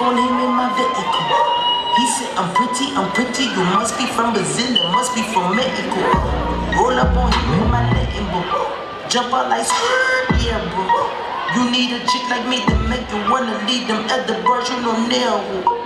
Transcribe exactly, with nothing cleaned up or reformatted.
on him in my vehicle. He said, I'm pretty, I'm pretty. You must be from Brazil, you must be from Mexico. Roll up on him in my Lambo. Jump out like skirt, yeah, bro. You need a chick like me to make you wanna leave them other birds, you know, nail.